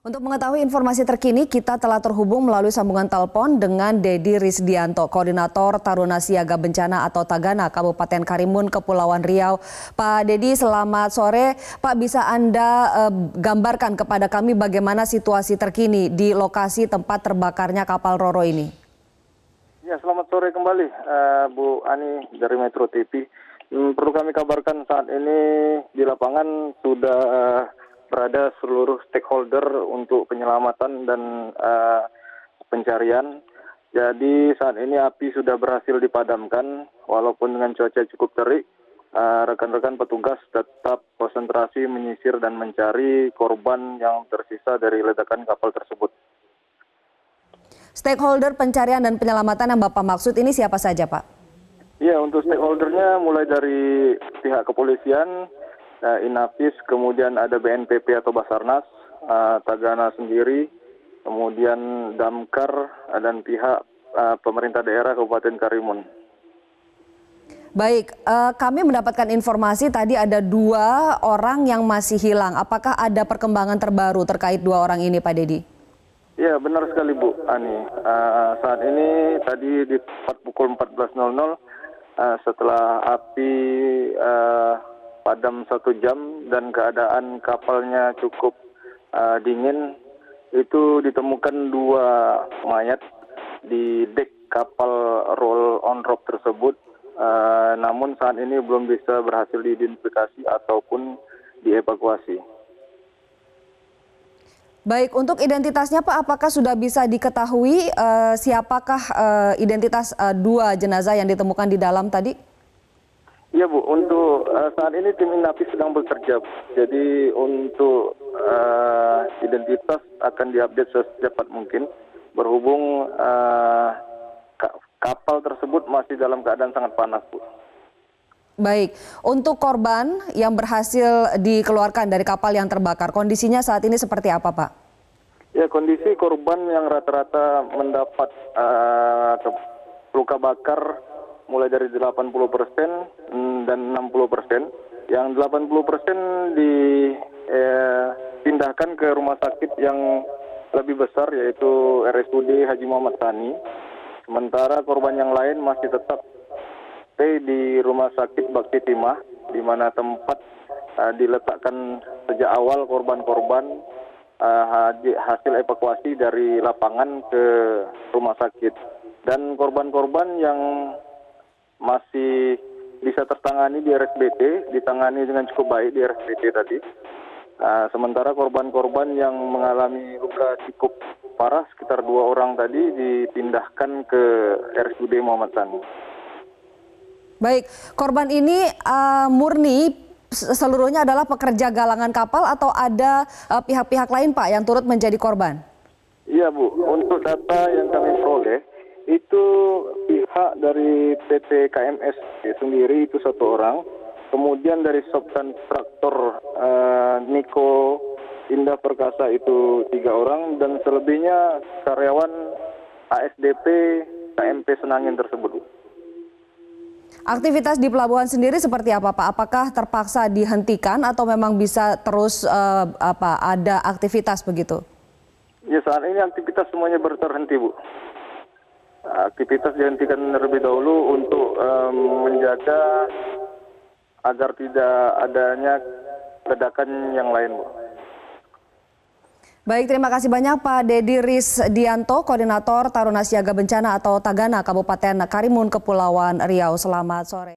Untuk mengetahui informasi terkini, kita telah terhubung melalui sambungan telepon dengan Dedi Risdianto, Koordinator Taruna Siaga Bencana atau Tagana, Kabupaten Karimun, Kepulauan Riau. Pak Dedi, selamat sore. Pak, bisa Anda gambarkan kepada kami bagaimana situasi terkini di lokasi tempat terbakarnya kapal Roro ini? Ya, selamat sore kembali, Bu Ani dari Metro TV. Perlu kami kabarkan saat ini di lapangan sudah berada seluruh stakeholder untuk penyelamatan dan pencarian. Jadi saat ini api sudah berhasil dipadamkan, walaupun dengan cuaca cukup terik. Rekan-rekan petugas tetap konsentrasi menyisir dan mencari korban yang tersisa dari ledakan kapal tersebut. Stakeholder pencarian dan penyelamatan yang Bapak maksud ini siapa saja, Pak? Ya, untuk stakeholdernya mulai dari pihak kepolisian, Inafis, kemudian ada BNPB atau Basarnas, Tagana sendiri, kemudian Damkar, dan pihak pemerintah daerah Kabupaten Karimun. Baik, kami mendapatkan informasi tadi ada 2 orang yang masih hilang. Apakah ada perkembangan terbaru terkait 2 orang ini, Pak Dedi? Ya, benar sekali, Bu Ani. Saat ini tadi di pukul 14.00 setelah api padam 1 jam dan keadaan kapalnya cukup dingin, itu ditemukan 2 mayat di dek kapal roll on rock tersebut. Namun saat ini belum bisa berhasil diidentifikasi ataupun dievakuasi. Baik, untuk identitasnya Pak, apakah sudah bisa diketahui siapakah identitas 2 jenazah yang ditemukan di dalam tadi? Ya, Bu, untuk saat ini tim Inafis sedang bekerja. Jadi untuk identitas akan diupdate secepat mungkin. Berhubung kapal tersebut masih dalam keadaan sangat panas, Bu. Baik, untuk korban yang berhasil dikeluarkan dari kapal yang terbakar, kondisinya saat ini seperti apa, Pak? Ya, kondisi korban yang rata-rata mendapat luka bakar mulai dari 80% dan 60%. Yang 80% dipindahkan ke rumah sakit yang lebih besar, yaitu RSUD Haji Muhammad Thani. Sementara korban yang lain masih tetap stay di Rumah Sakit Bakti Timah, di mana tempat diletakkan sejak awal korban-korban hasil evakuasi dari lapangan ke rumah sakit. Dan korban-korban yang masih bisa tertangani di RSBT, ditangani dengan cukup baik di RSBT tadi. Sementara korban-korban yang mengalami luka cukup parah, sekitar 2 orang tadi, dipindahkan ke RSUD Muhammad Thani. Baik, korban ini murni seluruhnya adalah pekerja galangan kapal atau ada pihak-pihak lain, Pak, yang turut menjadi korban? Iya, Bu. Untuk data yang kami peroleh, itu pihak dari PT KMS sendiri itu 1 orang. Kemudian dari subkontraktor Niko Indah Perkasa itu 3 orang. Dan selebihnya karyawan ASDP KMP Senangin tersebut, Bu. Aktivitas di pelabuhan sendiri seperti apa, Pak? Apakah terpaksa dihentikan atau memang bisa terus ada aktivitas begitu? Ya, saat ini aktivitas semuanya berterhenti, Bu. Aktivitas dihentikan terlebih dahulu untuk menjaga agar tidak adanya ledakan yang lain, Bu. Baik, terima kasih banyak Pak Dedi Risdianto, Koordinator Taruna Siaga Bencana atau Tagana, Kabupaten Karimun, Kepulauan Riau. Selamat sore.